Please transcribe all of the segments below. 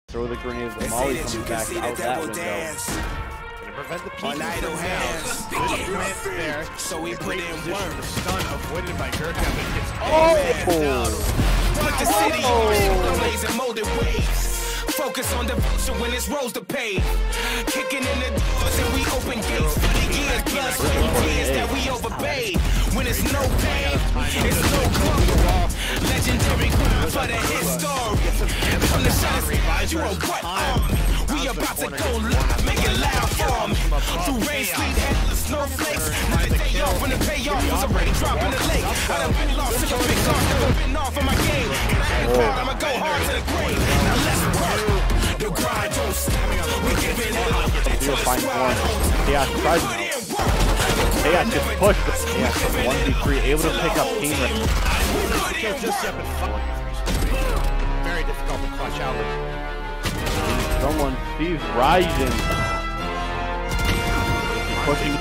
Throw the grenade, the molly comes back out that window. Gonna prevent the peek from now. Good plant there. So we put in work. The stun avoided by Gurkha, but it gets the city blazing molded waves. Focus on the future when it's roles to pay. Kicking in the doors and we open gates for the years, blood, sweat, and tears that we overpay. When it's no pain, it's no club. Legendary crime for the history. From the shots, you a what army? We about to go live, make it loud for me. Through rain, sleet, headless snowflakes. Now the day off when the payoff was already dropping the lake. I done been lost to the big off, never been off of my game. And I ain't proud, I'ma go hard to the grave. Now let's work. The grind don't stop. We giving it up. Yeah, just push the yeah, 1v3, able to pick up team risk. Very difficult to clutch out. Someone sees Ryzen. Pushing.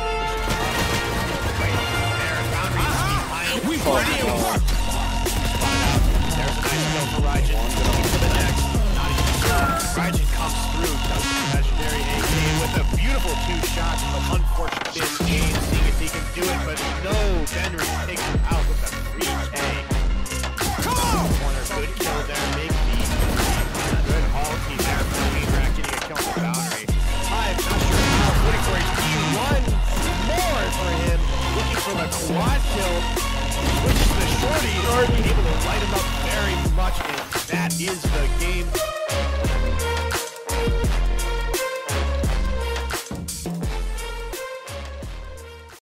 We put in work. There's a nice kill for Ryzen. To the next. Ryzen comes through. Legendary AK with a beautiful 2 shots, but unfortunate miss game. Seeing if he can do it, but no. Henry takes him out with a 3K. Come on! Corner, good kill there. Big beat. Good ulti there for Weedrak getting a kill on the boundary. I'm not sure how Whitaker one more for him. Looking for the quad kill. Which is the shorty. Able to light him up very much, and that is the game.